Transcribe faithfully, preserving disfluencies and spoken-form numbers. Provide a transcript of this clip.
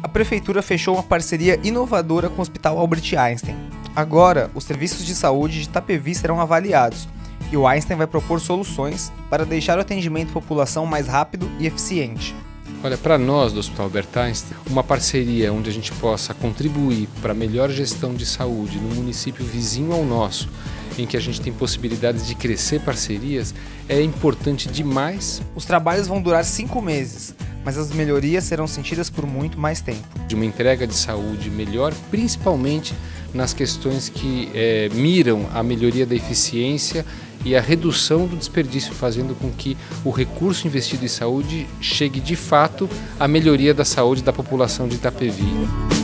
A prefeitura fechou uma parceria inovadora com o Hospital Albert Einstein. Agora, os serviços de saúde de Itapevi serão avaliados e o Einstein vai propor soluções para deixar o atendimento à população mais rápido e eficiente. Olha, para nós do Hospital Albert Einstein, uma parceria onde a gente possa contribuir para a melhor gestão de saúde no município vizinho ao nosso, em que a gente tem possibilidades de crescer parcerias, é importante demais. Os trabalhos vão durar cinco meses, mas as melhorias serão sentidas por muito mais tempo. De uma entrega de saúde melhor, principalmente nas questões que é, miram a melhoria da eficiência e a redução do desperdício, fazendo com que o recurso investido em saúde chegue de fato à melhoria da saúde da população de Itapevi.